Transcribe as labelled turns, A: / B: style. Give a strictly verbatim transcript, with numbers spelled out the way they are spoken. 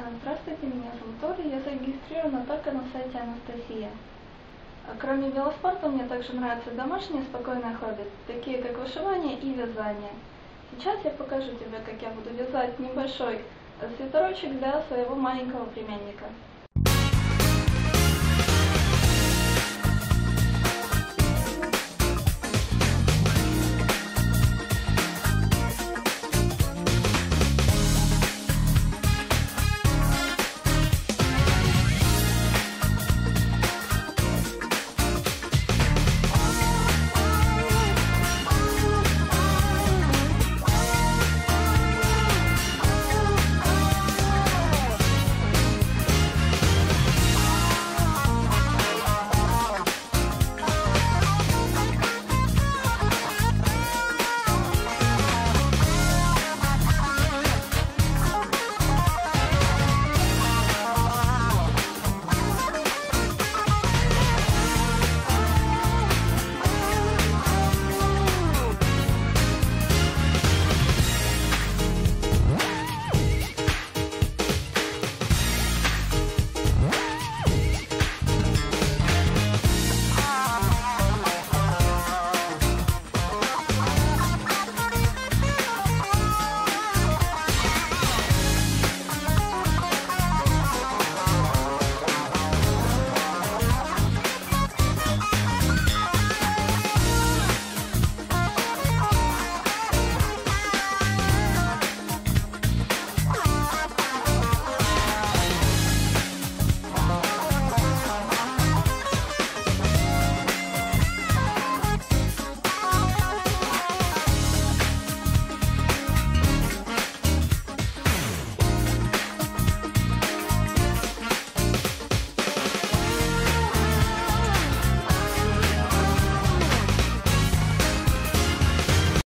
A: Здравствуйте, меня зовут Оля, я зарегистрирована только на сайте Анастасия. Кроме велоспорта, мне также нравятся домашние спокойные хобби, такие как вышивание и вязание. Сейчас я покажу тебе, как я буду вязать небольшой свитерочек для своего маленького племянника.